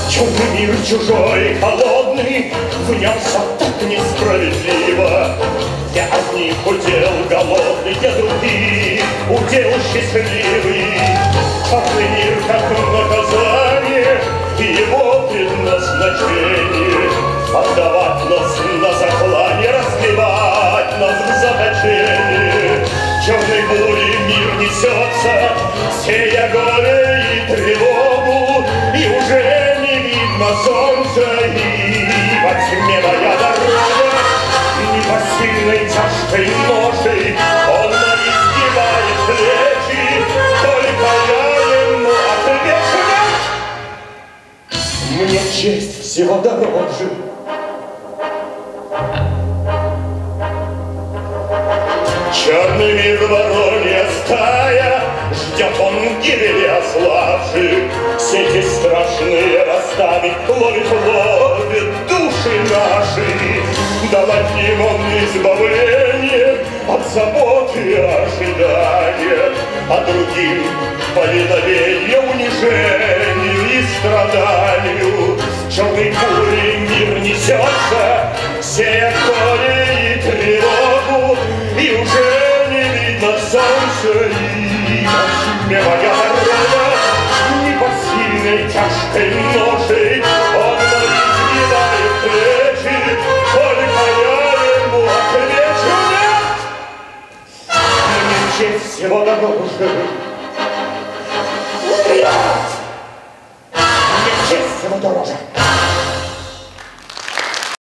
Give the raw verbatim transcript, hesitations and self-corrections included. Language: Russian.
Черный мир чужой, холодный, в нем все так несправедливо. Для одних удел голодный, для других удел счастливый. Черный мир как наказание, и его предназначение отдавать нас на заклание, разливать нас в заточение. Черной бурей мир несется, сея горе и тревогу, и уже не видно солнца, и во тьме моя дорога. Непосильной тяжкой ношей он изгибает плечи, только я ему отвечу: мне честь всего дороже. Черный мир воронья стая, ждет он гибели ослабших. Сети страшные расставить, ловит, ловит души наши. Дал одним он избавление от заботы и ожидания, а другим повиновение унижению и страданию. Черной бурей мир несется, сея горе и тревогу, и уже не видно солнца, и во тьме моя дорога. Непосильной тяжкой ношей он изгибает плечи, только я ему отвечу: нет, мне честь всего дороже.